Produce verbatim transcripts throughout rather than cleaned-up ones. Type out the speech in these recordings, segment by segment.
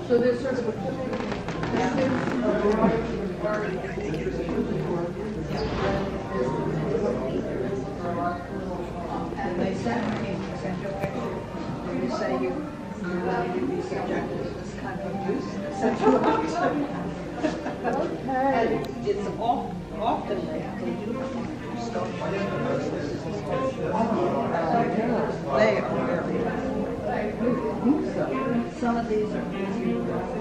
So there's sort of a and they sent me, sent you a picture. You say you, you're not to be subjected to this kind of abuse. Sent you out. okay. And it's oft, often they, they do stuff like this. They are very Some of these are easy.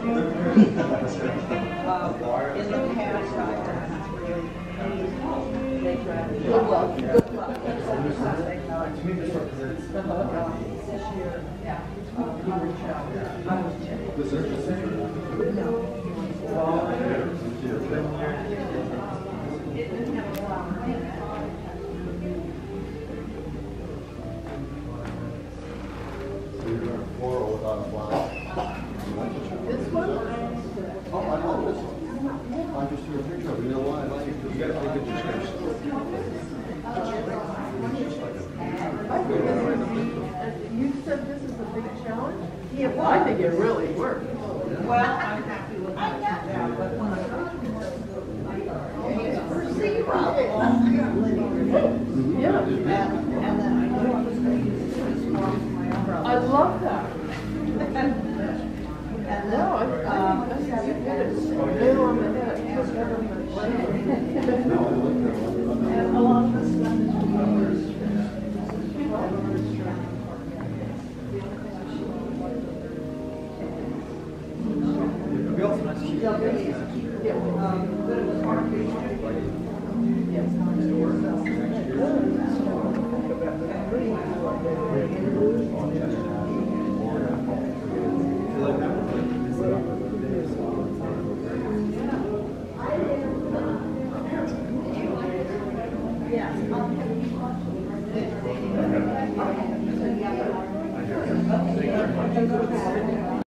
um, in the past, I have really, they try to good luck. Good luck. Sometimes they know it. Uh, This year, yeah, um, I was checked. I was checked. No. It didn't have a flower in it. Floral without a flower. This one? Oh, I love this one. I just took a picture of it. You know why? I like it because you got to make it just nice. I think this is, you said this is a big challenge? Yeah, well, I think it really worked. Well, I